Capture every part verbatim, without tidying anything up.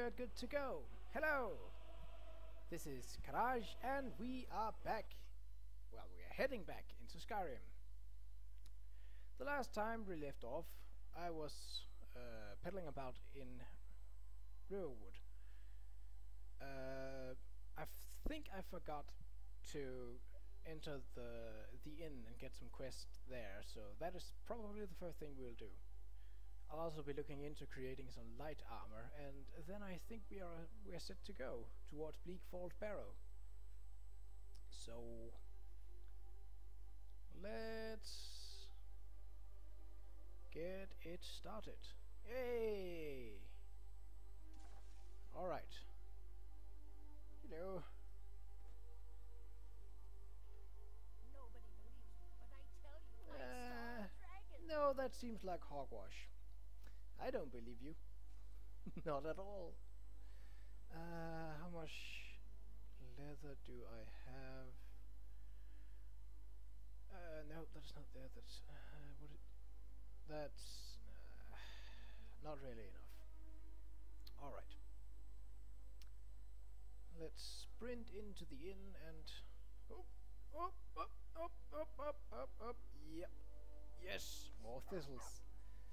we're good to go. Hello! This is Qa'Rajh and we are back. Well, we are heading back into Skyrim. The last time we left off, I was uh, pedaling about in Riverwood. Uh, I think I forgot to enter the the inn and get some quests there, so that is probably the first thing we'll do. I'll also be looking into creating some light armor, and then I think we are we are set to go towards Bleak Falls Barrow. So let's get it started. Yay! All right. Hello. Nobody believes me, but I tell you, I saw Uh, a dragon. no, that seems like hogwash. I don't believe you. Not at all. Uh, how much leather do I have? Uh, no, that's not there. That's uh, what it. That's uh, not really enough. All right. Let's sprint into the inn and up, up, up, up, up, up, up, up. Yep. Yes, more thistles.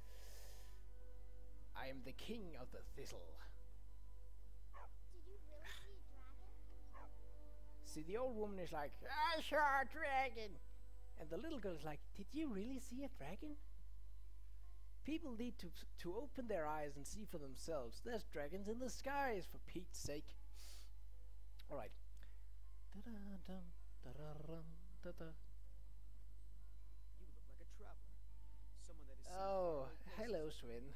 I am the king of the thistle. Did you really see a dragon? See, the old woman is like, I saw a dragon! And the little girl is like, did you really see a dragon? People need to to open their eyes and see for themselves. There's dragons in the skies, for Pete's sake. Alright. Da-da-dum, da-da-dum, da-da. You look like a traveler. Someone that is seen Oh, faraway places. hello, Swin.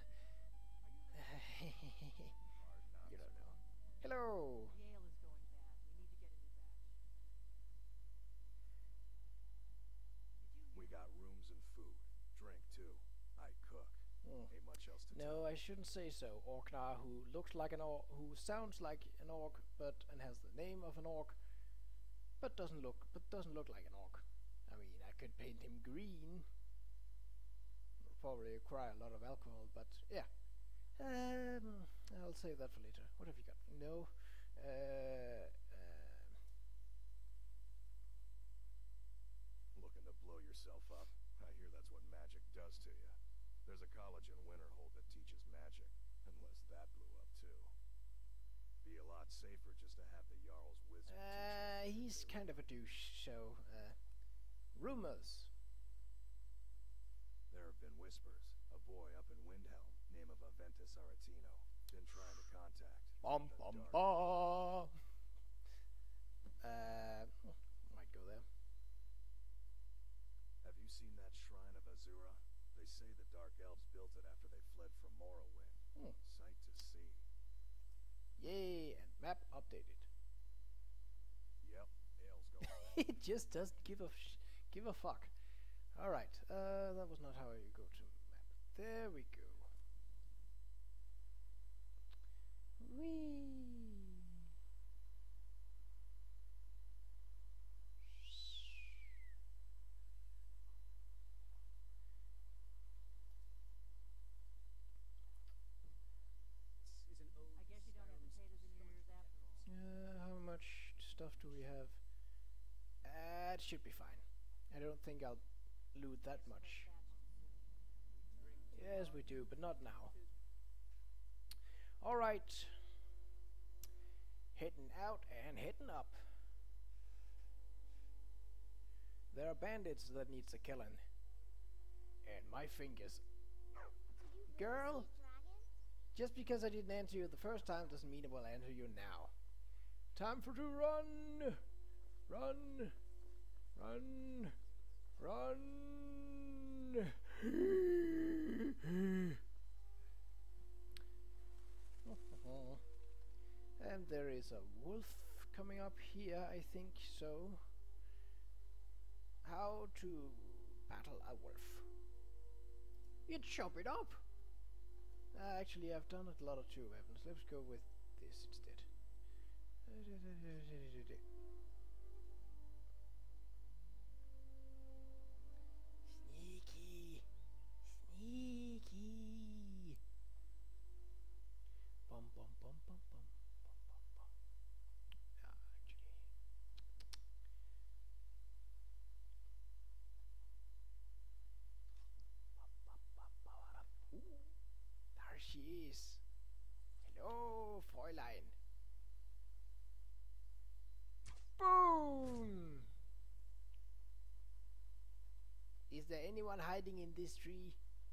You don't know. Hello! Yale is going bad. We need to get a new batch. Did you hear We got rooms and food. Drink, too. I cook. Hmm. Ain't much else to tell. No, I shouldn't say so. Orknar, who looks like an orc, who sounds like an orc, but and has the name of an orc, but doesn't look, but doesn't look like an orc. I mean, I could paint him green. It'll probably require a lot of alcohol, but yeah. Um, I'll save that for later. What have you got? No. Uh, uh, Looking to blow yourself up? I hear that's what magic does to you. There's a college in Winterhold that teaches magic, unless that blew up too. Be a lot safer just to have the Jarl's wizard uh, teach you. he's kind of a douche, so, uh, rumors. There have been whispers. A boy up in Windhelm, name of Aventus Aretino, been trying to contact. Bum the bum Dark- bum. Uh, might go there. Have you seen that shrine of Azura? They say the Dark Elves built it after they fled from Morrowind. Hmm. Sight to see. Yay! And map updated. Yep, Ale's going back. It just doesn't give a sh give a fuck. All right, uh, that was not how you go to map. There we go. Whee. This is an ode I guess you don't have Skyrim's potatoes in your ears after all. Uh, how much stuff do we have? Uh, it should be fine. I don't think I'll loot that much. Yes, we do, but not now. All right. Heading out and heading up. There are bandits that needs a killing. And my fingers. Did you really Girl? see a dragon? Just because I didn't answer you the first time doesn't mean I will answer you now. Time for to run! Run! Run! Run! And there is a wolf coming up here, I think so. How to battle a wolf? You chop it up! Uh, actually, I've done a lot of two weapons. Let's go with this instead. Sneaky! Sneaky! Bum bum bum bum bum. line. Boom! Is there anyone hiding in this tree?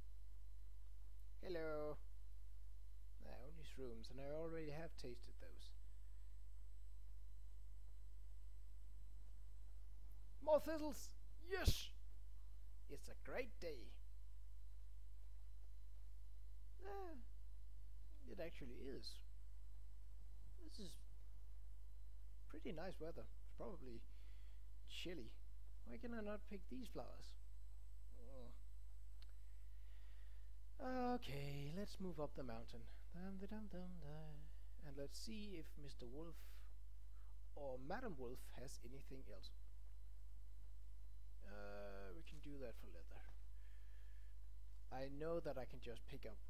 Hello. Nah, only shrooms, and I already have tasted those. More thistles! Yes! It's a great day. Ah, it actually is. This is pretty nice weather. It's probably chilly. Why can I not pick these flowers? Oh. Okay, let's move up the mountain. Dum, da, dum, dum, da. And let's see if Mister Wolf or Madam Wolf has anything else. Uh, we can do that for leather. I know that I can just pick up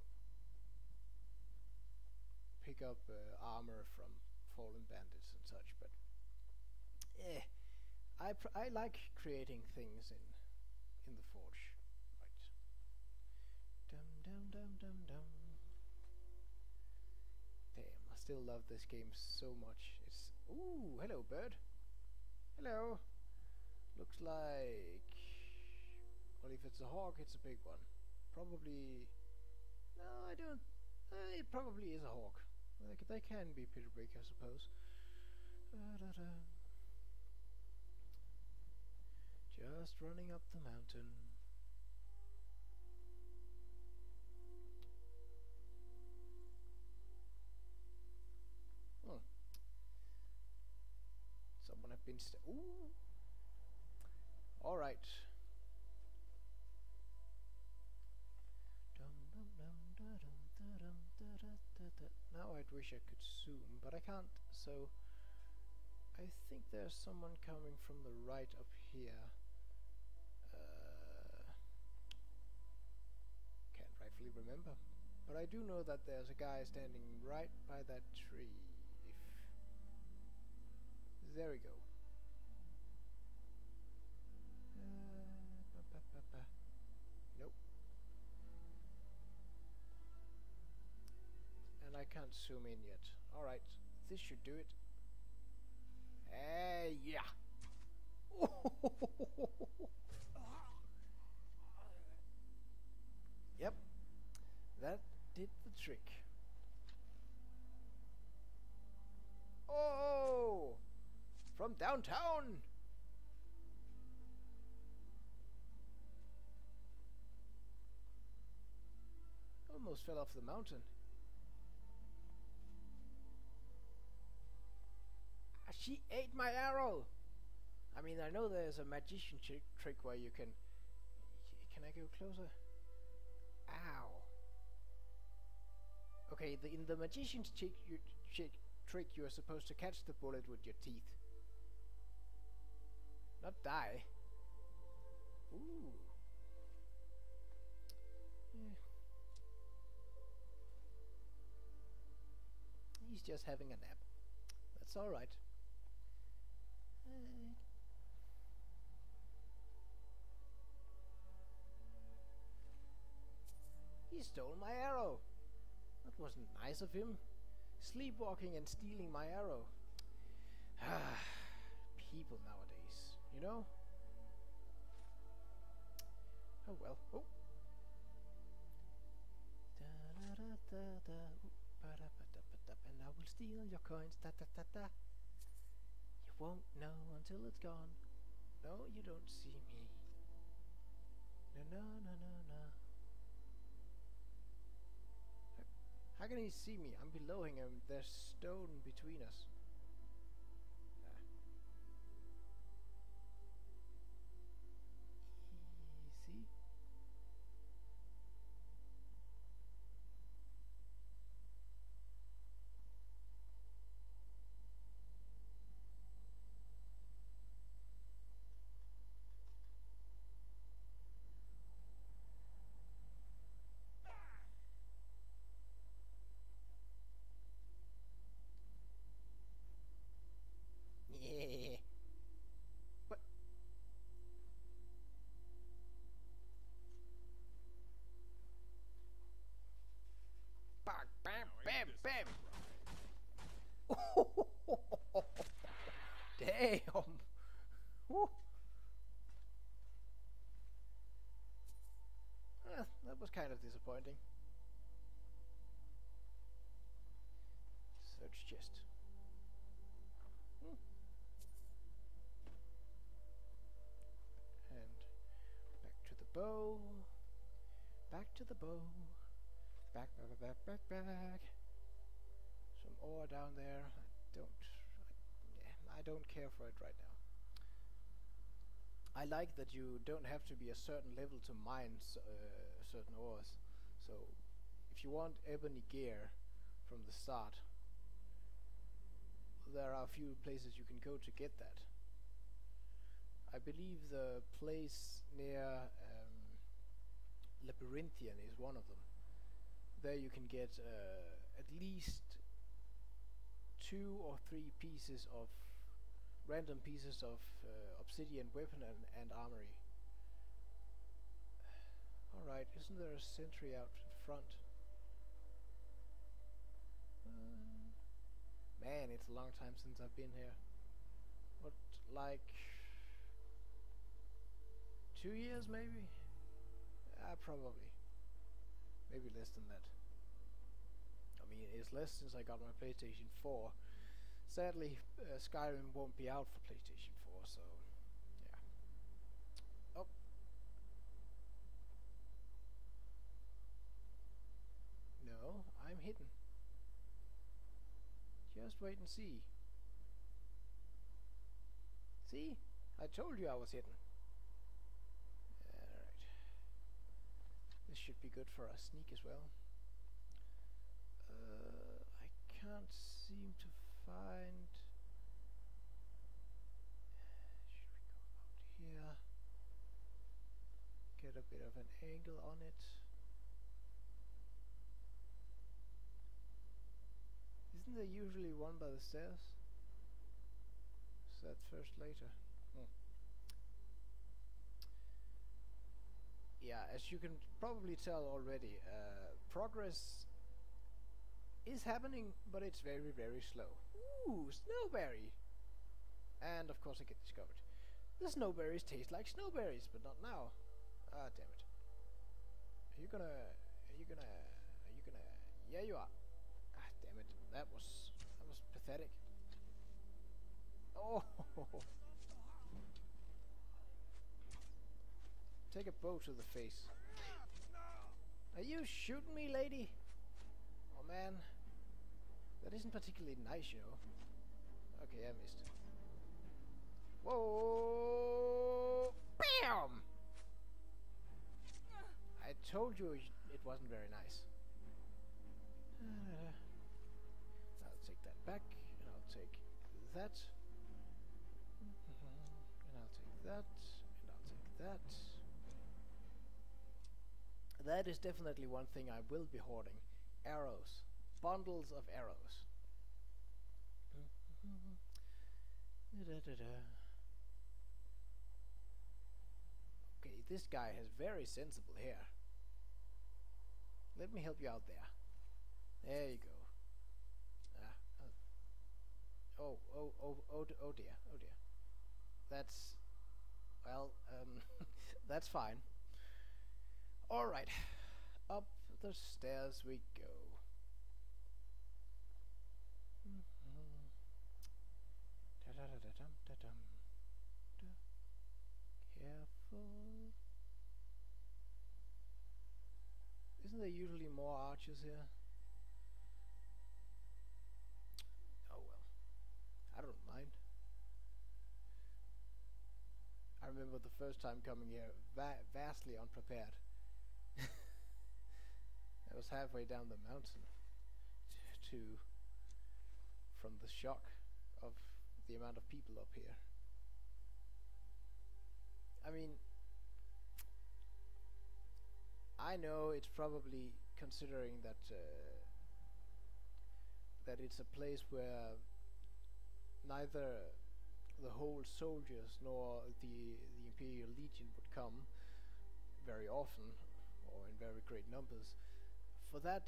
pick up uh, armor from fallen bandits and such, but eh, I pr I like creating things in in the forge. Right. Dum dum dum dum dum. Damn, I still love this game so much. It's ooh, hello bird. Hello. Looks like, well, if it's a hawk, it's a big one. Probably, no, I don't. Uh, it probably is a hawk. Like, they can be pretty big, I suppose. Da -da -da. Just running up the mountain. Hmm. Someone have been st- ooh. All right. Now I'd wish I could zoom, but I can't, so I think there's someone coming from the right up here. Uh, can't rightfully remember, but I do know that there's a guy standing right by that tree. If there we go. Uh, ba -ba -ba -ba. Nope. And I can't zoom in yet. Alright, this should do it. Hey, yeah! Yep, that did the trick. Oh! From downtown! Almost fell off the mountain. She ate my arrow! I mean, I know there's a magician trick where you can... Can I go closer? Ow. Okay, the, in the magician's trick, you, trick, you're supposed to catch the bullet with your teeth. Not die. Ooh. Yeah. He's just having a nap. That's alright. Uh. He stole my arrow. That wasn't nice of him. Sleepwalking and stealing my arrow. Ah, people nowadays, you know? Oh well. Oh. Da da da da da. Ba da ba da ba da. And I will steal your coins. Da da da da. You won't know until it's gone. No, you don't see me. No, no, no, no, no. How can he see me? I'm below him and there's stone between us. Ah. Easy. kind of disappointing. Search chest. Hmm. And back to the bow. Back to the bow. Back, back, back, back, back, back. Some ore down there. I don't. I, yeah, I don't care for it right now. I like that you don't have to be a certain level to mine s uh, certain ores. So, if you want ebony gear from the start, there are a few places you can go to get that. I believe the place near um, Labyrinthian is one of them. There you can get uh, at least two or three pieces of random pieces of uh, obsidian weapon and, and armory. Alright, isn't there a sentry out front? Uh, man, it's a long time since I've been here. What, like two years maybe? Uh, probably. Maybe less than that. I mean, it's less since I got my PlayStation four. Sadly, uh, Skyrim won't be out for PlayStation four, so yeah. Oh. No, I'm hidden. Just wait and see. See? I told you I was hidden. Alright. This should be good for a sneak as well. Uh, I can't seem to find. Should we go out here? Get a bit of an angle on it. Isn't there usually one by the stairs? Is that first later? Hmm. Yeah, as you can probably tell already, uh, progress is happening, but it's very, very slow. Ooh, snowberry! And of course I get discovered. The snowberries taste like snowberries, but not now. Ah, damn it. Are you gonna... Are you gonna... Are you gonna... Yeah, you are. Ah, damn it. That was... That was pathetic. Oh! Take a bow to the face. Are you shooting me, lady? Oh, man. That isn't particularly nice, you know. Okay, I missed. Whoa! Bam! I told you it wasn't very nice. Uh, I'll take that back, and I'll take that. And I'll take that, and I'll take that. That is definitely one thing I will be hoarding. Arrows. Bundles of arrows. Da -da -da. Okay, this guy has very sensible hair. Let me help you out there. There you go. Ah, uh. Oh, oh, oh, oh, d oh dear, oh dear. That's, well, um, that's fine. All right, up the stairs we go. Careful. Isn't there usually more archers here? Oh well. I don't mind. I remember the first time coming here, va vastly unprepared. I was halfway down the mountain to from the shock of the amount of people up here. I mean, I know it's probably considering that uh, that it's a place where neither the whole soldiers nor the the Imperial Legion would come very often or in very great numbers. For that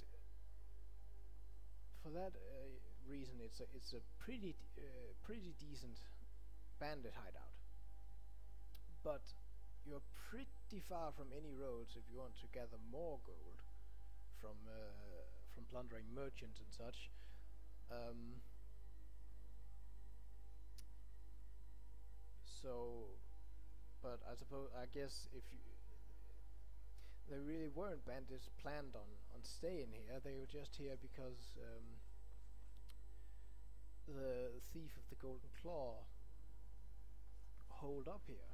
for that uh, reason, it's a it's a pretty uh, pretty decent bandit hideout. But you're pretty far from any roads if you want to gather more gold from uh, from plundering merchants and such. Um, so, but I suppose I guess if you they really weren't bandits planned on on staying here. They were just here because um, the thief of the Golden Claw holed up here.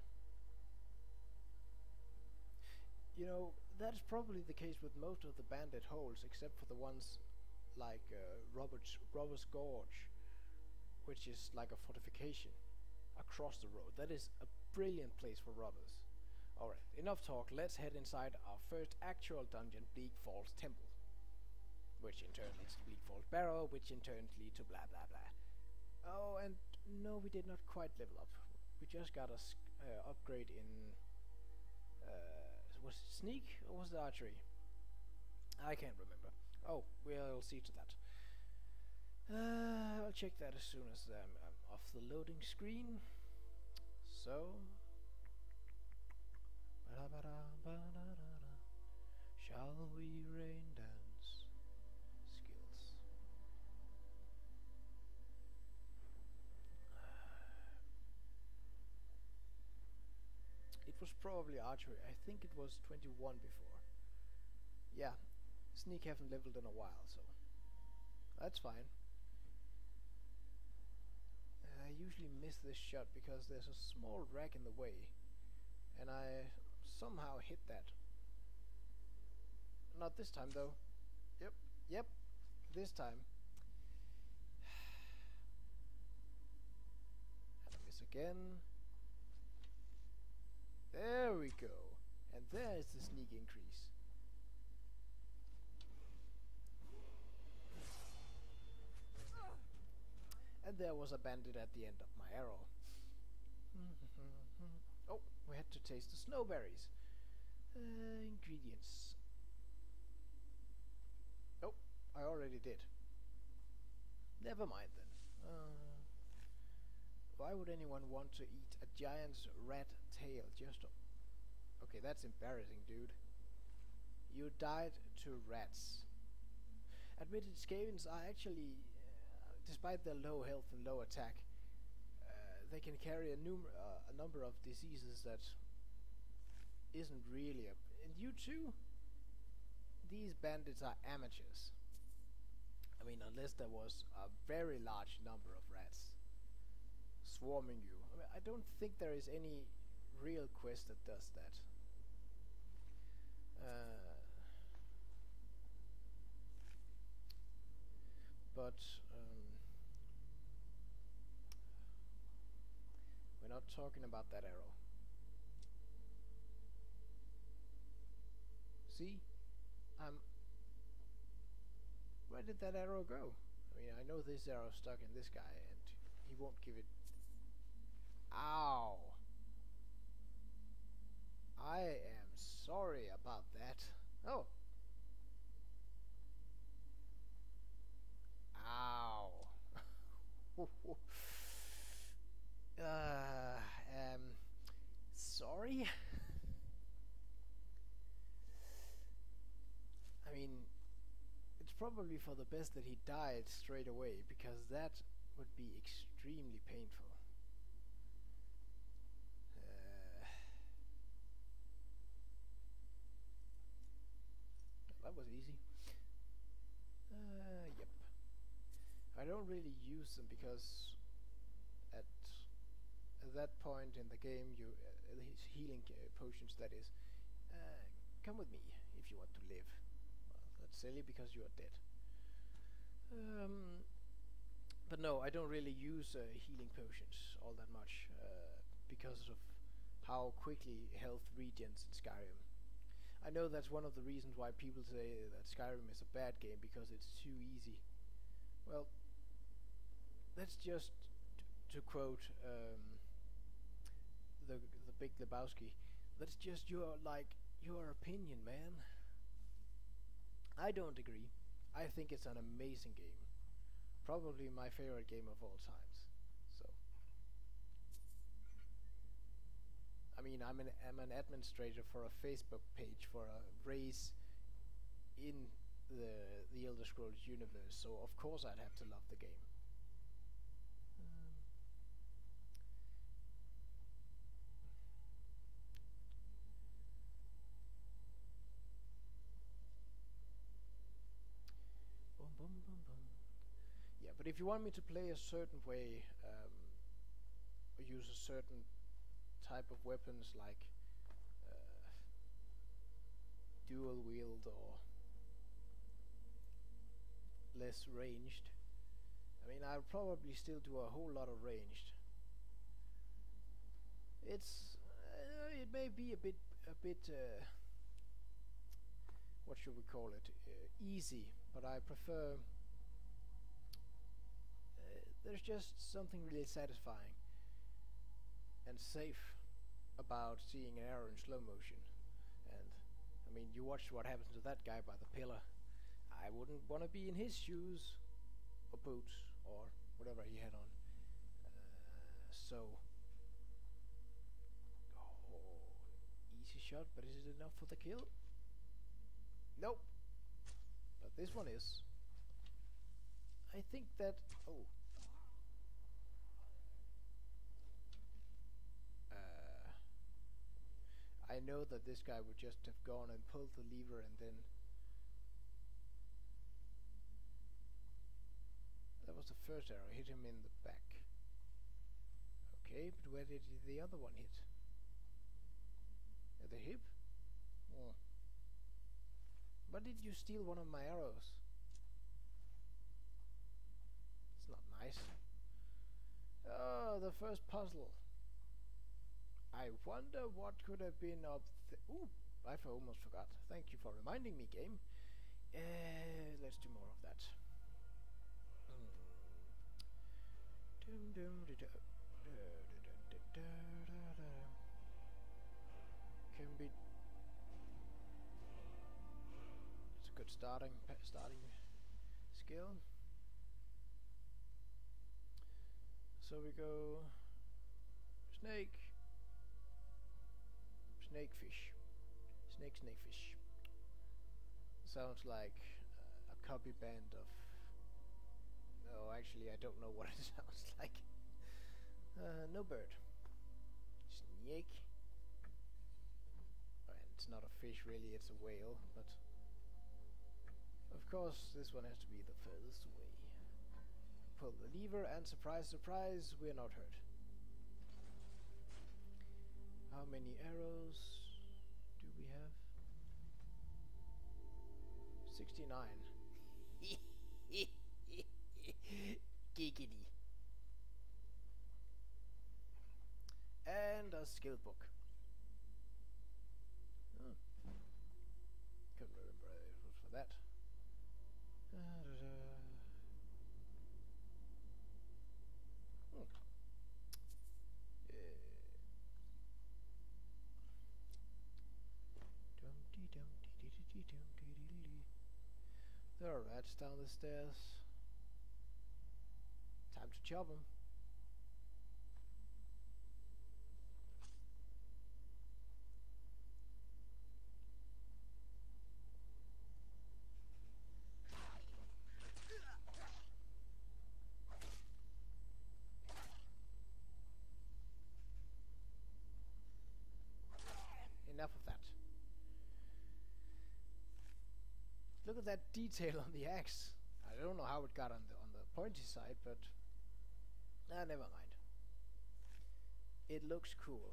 You know, that's probably the case with most of the bandit holes, except for the ones like uh, Robert's Robert's Gorge, which is like a fortification across the road. That is a brilliant place for robbers. Alright, enough talk, let's head inside our first actual dungeon, Bleak Falls Temple. Which in turn leads to Bleak Falls Barrow, which in turn leads to blah blah blah. Oh, and no, we did not quite level up. We just got a uh, upgrade in... Uh, was it sneak or was it archery? I can't remember. Oh, we'll see to that. Uh, I'll check that as soon as um, I'm off the loading screen. So... Shall we rain dance? Skills. It was probably archery. I think it was twenty-one before. Yeah, sneak haven't leveled in a while, so that's fine. Uh, I usually miss this shot because there's a small rack in the way, and I somehow hit that. Not this time though. Yep, yep, this time. And I miss again. There we go. And there's the sneak increase. And there was a bandit at the end of my arrow. Oh, we had to taste the snowberries. Uh, ingredients. Oh, I already did. Never mind then. Uh, why would anyone want to eat a giant's rat tail just... Okay, that's embarrassing, dude. You died to rats. Admitted scavens are actually, uh, despite their low health and low attack, uh, they can carry a, num uh, a number of diseases that isn't really a... And you too? These bandits are amateurs. I mean, unless there was a very large number of rats swarming you. I mean, I don't think there is any real quest that does that. Uh, but um, we're not talking about that arrow. See? Um, where did that arrow go? I mean, I know this arrow stuck in this guy and he won't give it... Ow! I am sorry about that. Oh! Ow! uh, um, sorry? I mean, it's probably for the best that he died straight away, because that would be extremely painful. Uh, that was easy. Uh, yep. I don't really use them because at, at that point in the game, you uh, his healing uh, potions, that is, uh, come with me if you want to live. Silly because you are dead. Um, but no, I don't really use uh, healing potions all that much uh, because of how quickly health regens in Skyrim. I know that's one of the reasons why people say that Skyrim is a bad game, because it's too easy. Well, that's just t to quote um, the the Big Lebowski. That's just your like your opinion, man. I don't agree. I think it's an amazing game. Probably my favorite game of all times. So I mean, I'm an I'm an administrator for a Facebook page for a race in the the Elder Scrolls universe, so of course I'd have to love the game. Um, boom, boom, boom, boom. Yeah, but if you want me to play a certain way, um, or use a certain type of weapons like uh, dual wield or less ranged, I mean, I'll probably still do a whole lot of ranged. It's uh, it may be a bit a bit uh, what should we call it, uh, easy, but I prefer. Uh, there's just something really satisfying and safe about seeing an arrow in slow motion. And I mean, you watch what happens to that guy by the pillar. I wouldn't want to be in his shoes or boots or whatever he had on. Uh, so, oh, easy shot, but is it enough for the kill? Nope. But this one is. I think that. Oh. I know that this guy would just have gone and pulled the lever and then... That was the first arrow, hit him in the back. Okay, but where did the other one hit? At the hip? Oh. Why did you steal one of my arrows? It's not nice. Oh, the first puzzle. I wonder what could have been up th- Ooh, I almost forgot. Thank you for reminding me, game. Uh, let's do more of that. Mm. Dum dum da da da da da da da da. Can be. It's a good starting pa- starting skill. So we go snake. Snakefish. Snake, snakefish. Sounds like uh, a copy band of... No, actually I don't know what it sounds like. Uh, no bird. Snake. And it's not a fish really, it's a whale, but... Of course, this one has to be the furthest away. Pull the lever and surprise, surprise, we're not hurt. How many arrows do we have? sixty-nine. Giggity. And a skill book. Oh. Couldn't remember it was for that. Uh, da -da. Hmm. Yeah. There are rats down the stairs. Time to chop them. Enough of that. Look at that detail on the axe. I don't know how it got on the on the pointy side, but ah, never mind. It looks cool.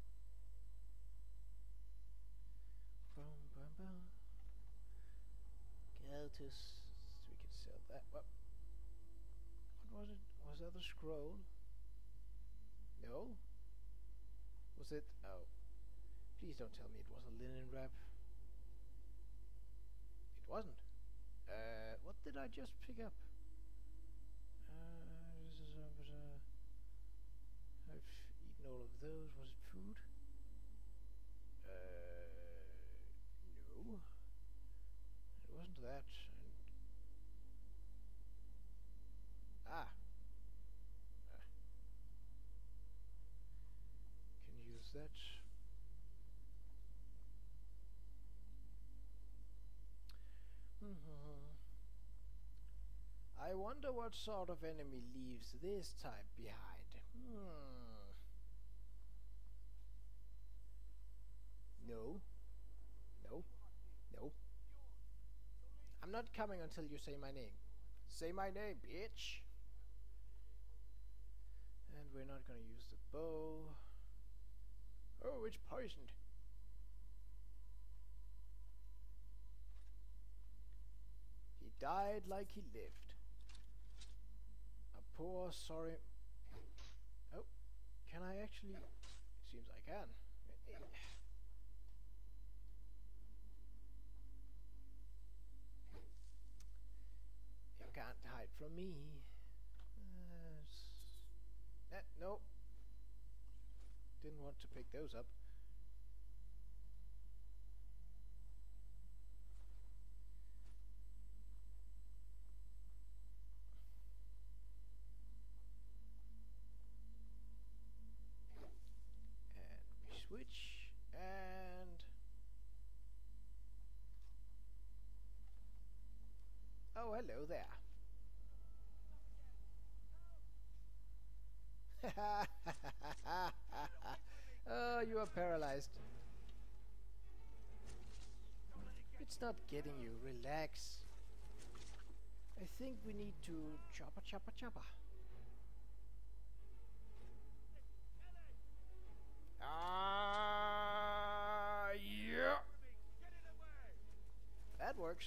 Boom, boom, boom. Galtus. We can sell that. What? What was it? Was that a scroll? No. Was it? Oh. Please don't tell me it was a linen wrap. It wasn't. Uh, what did I just pick up? Uh, this is a, was a I've eaten all of those. Was it food? Uh, no. It wasn't that. And ah. ah. Can use that. I wonder what sort of enemy leaves this type behind. Hmm. No. No. No. I'm not coming until you say my name. Say my name, bitch! And we're not gonna use the bow. Oh, it's poisoned. He died like he lived. A poor, sorry... Oh, can I actually... It seems I can. You can't hide from me. Uh, eh, no. Didn't want to pick those up. And we switch, and oh, hello there. Oh, you are paralyzed. It's not getting you. Relax. I think we need to chopper, chopper, chopper. Ah, yeah. That works.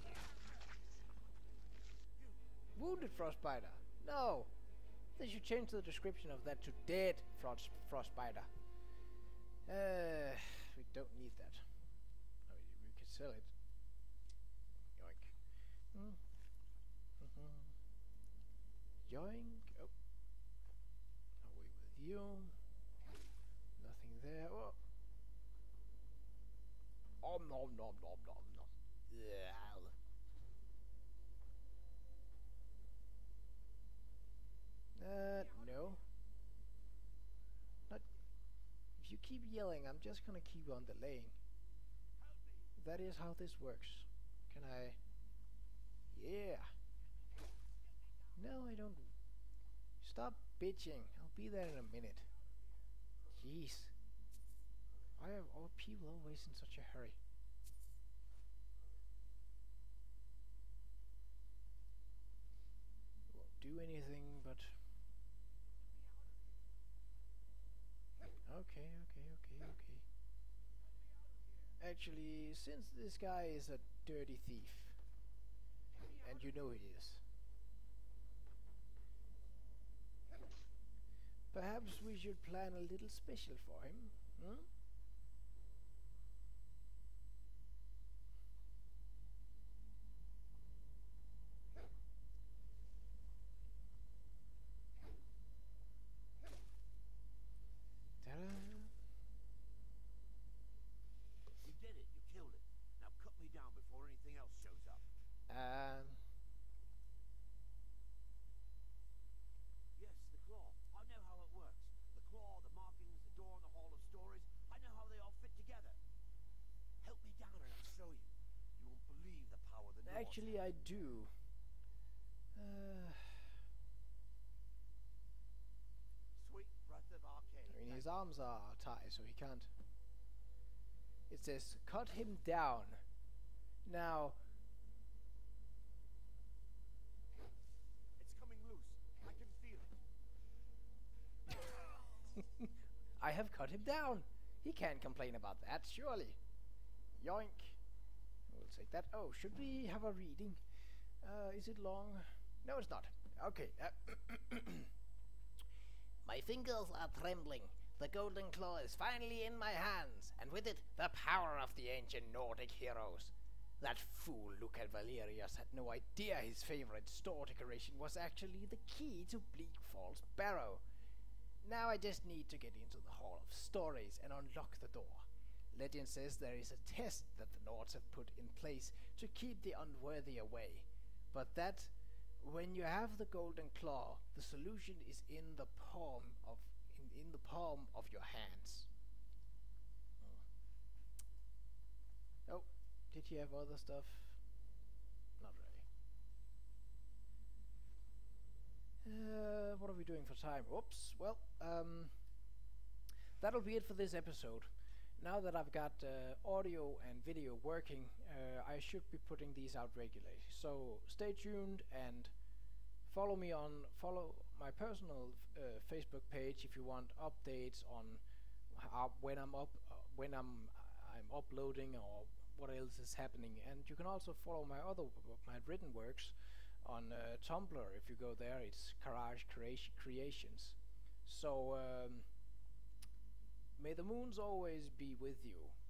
Wounded frostbiter. No. They should change the description of that to dead frost frostbiter. Uh, we don't need that. I mean, we could sell it. Yoink. Mm. Mm-hmm. Yoink. Oh. Away with you. Nothing there. Oh. Om nom nom nom nom nom. Yeah. Uh, no. Not. If you keep yelling, I'm just gonna keep on delaying. That is how this works. Can I? Yeah. No, I don't. Stop bitching. I'll be there in a minute. Jeez. Why are all people always in such a hurry? Won't do anything, but... Okay, okay, okay, okay. Actually, since this guy is a dirty thief, and you know he is, perhaps we should plan a little special for him, hmm? You did it. You killed it. Now cut me down before anything else shows up. Um. Yes, the claw. I know how it works. The claw, the markings, the door, the hall of stories. I know how they all fit together. Help me down and I'll show you. You won't believe the power of the North. Actually, I do. Uh, Sweet breath of arcade. I mean, his arms are tied, so he can't. It says, cut him down. Now, It's coming loose. I can feel it. I have cut him down. He can't complain about that, surely. Yoink. We'll take that. Oh, should we have a reading? Uh, is it long? No, it's not. Okay. Uh, My fingers are trembling. The Golden Claw is finally in my hands, and with it, the power of the ancient Nordic heroes. That fool Lucan Valerius had no idea his favorite store decoration was actually the key to Bleak Falls Barrow. Now I just need to get into the Hall of Stories and unlock the door. Legend says there is a test that the Nords have put in place to keep the unworthy away, but that when you have the Golden Claw, the solution is in the palm of in, in the palm of your hands. Oh, did he have other stuff? Not really. Uh, what are we doing for time? Oops. Well, um, that'll be it for this episode. Now that I've got uh, audio and video working, uh, I should be putting these out regularly. So stay tuned and follow me on follow my personal uh, Facebook page if you want updates on how, when I'm up, uh, when I'm I'm uploading or what else is happening. And you can also follow my other w- my written works on uh, Tumblr. If you go there, it's Qa'Rajh Creation Creations. So um, may the moons always be with you.